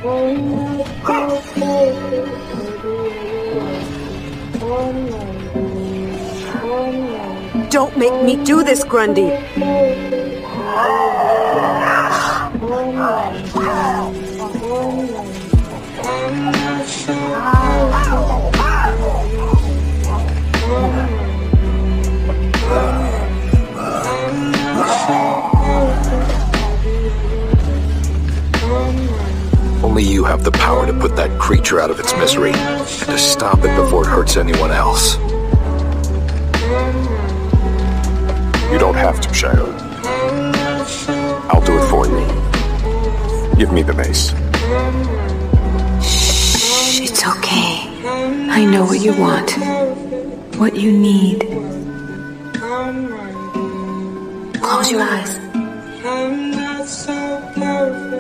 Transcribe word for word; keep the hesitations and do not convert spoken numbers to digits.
Don't make me do this, Grundy. Only you have the power to put that creature out of its misery, and to stop it before it hurts anyone else. You don't have to, Shayera. I'll do it for you. Give me the mace. Shh, it's okay. I know what you want. What you need. Close your eyes.